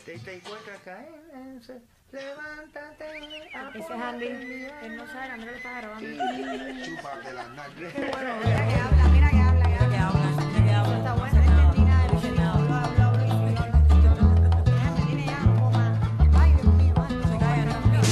te encuentras caer, levántate. Ese es Andy. Él no sabe, Andrés lo está grabando. Chúpate la nalga. Qué bueno. Mira que habla, mira que habla, mira que habla. Está bueno, no entendí nada de lo que dijo. Me tiene ya como más. Ay, Dios mío, ay, no se calla, no.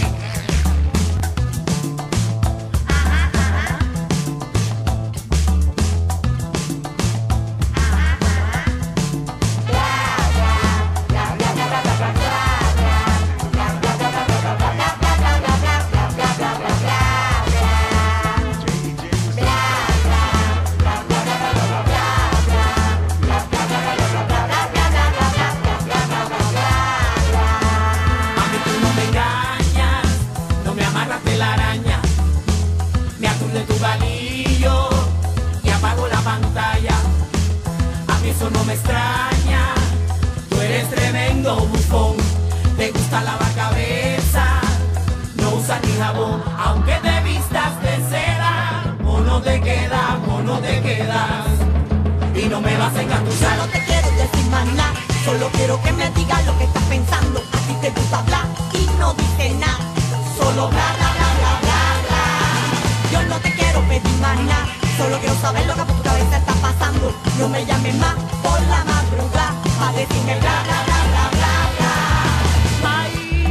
Tu palillo y apago la pantalla. A mí eso no me extraña. Tú eres tremendo bufón. Te gusta lavar cabeza, no usas ni jabón. Aunque te vistas de seda, mono te quedas, mono te quedas. Y no me vas a engatusar. No te quiero decir más nada, solo quiero que me digas lo que estás pensando. A ti te gusta hablar y no dices nada, solo bla bla bla bla bla bla. Yo no te quiero pedir más nada, solo quiero saber lo que por tu cabeza está pasando. No me llames más por la madrugada para decirme bla bla bla bla bla bla. Ay,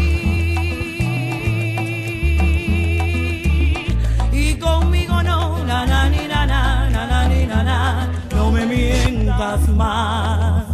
y conmigo no, na na ni na na na na ni na na. No me mientas más.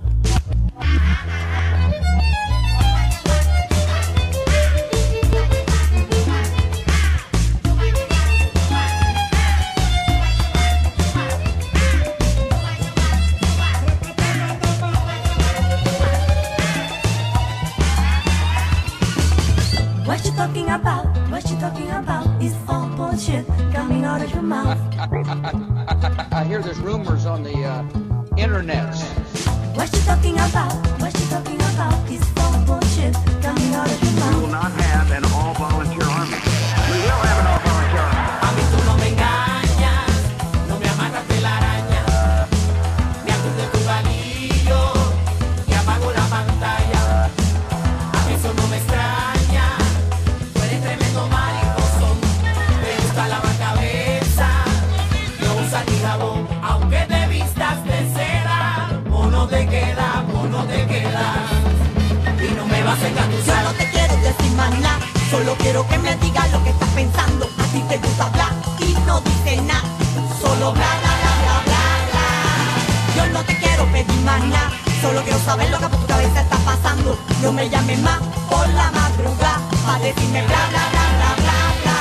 What you talking about? What you talking about? It's all bullshit coming out of your mouth. I hear there's rumors on the internet. What you talking about? What you talking about? It's all bullshit coming out of your We will mouth. not have an all-volunteer army. We will have an all-volunteer army. A mí tú no me engañas, no me amarras de la araña. Me acuerdo de tu palillo y apago la pantalla. A mí eso no me extraña. Tú eres tremendo mariposón. Te gusta lavar cabeza, no usas ni jabón. Aunque te vistas de seda, mono te queda, mono te queda. Y no me vas a Yo engatusar. no te quiero decir más nada, solo quiero que me digas lo que estás pensando. A ti te gusta hablar y no dices nada, solo bla bla bla bla bla bla. Yo no te quiero pedir más nada, solo quiero saber lo que por tu cabeza está pasando. No me llames más por la madrugada para decirme bla bla bla bla bla bla.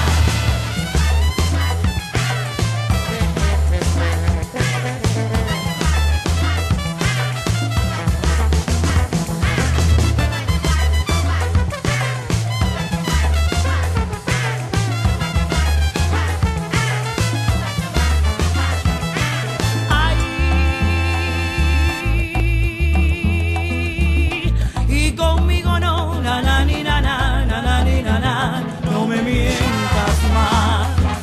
Ay, y conmigo no, na na ni na na na na ni na na. No me mientas más.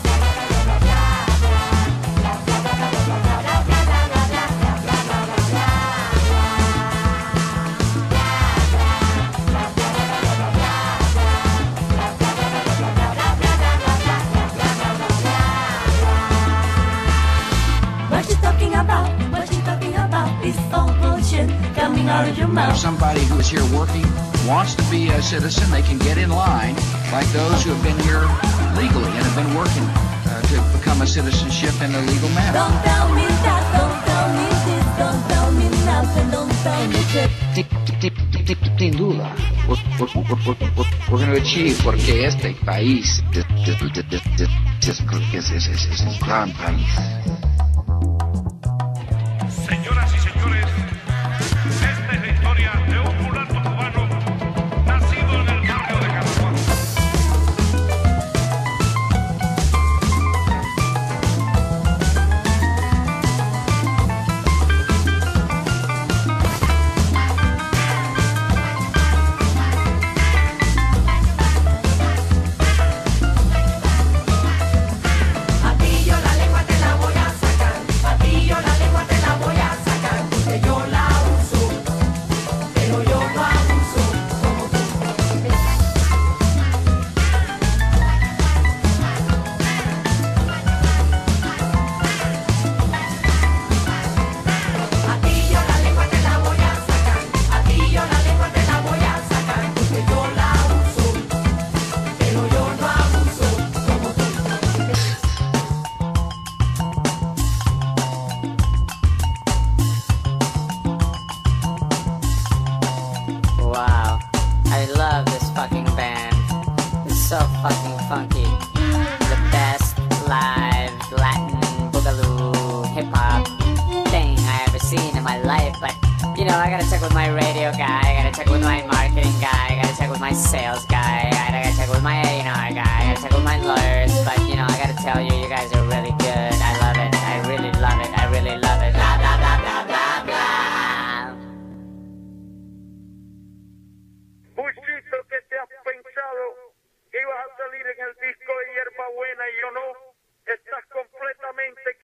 What you talking about? What you talking about? It's all bullshit coming out of your If mouth. somebody who is here working wants to be a citizen, they can get in line like those who have been here legally and have been working to become a citizenship in a legal manner. Don't tell me that, don't tell me this, don't tell me nothing, don't tell me shit. Sin duda, we're going to achieve porque este país es un gran país. Señoras y señores, esta es la historia de un mulato cubano nacido en el barrio de Caraguá. A ti yo la lengua te la voy a I gotta check with my radio guy, I gotta check with my marketing guy, I gotta check with my sales guy, I gotta check with my A&R guy, I gotta check with my lawyers, but you know, I gotta tell you, you guys are really good. I love it, I really love it, I really love it. Blah, blah, blah, blah, blah, blah. Buchito, que te has pensado que ibas a salir en el disco de Hierbabuena y yo no. Estás completamente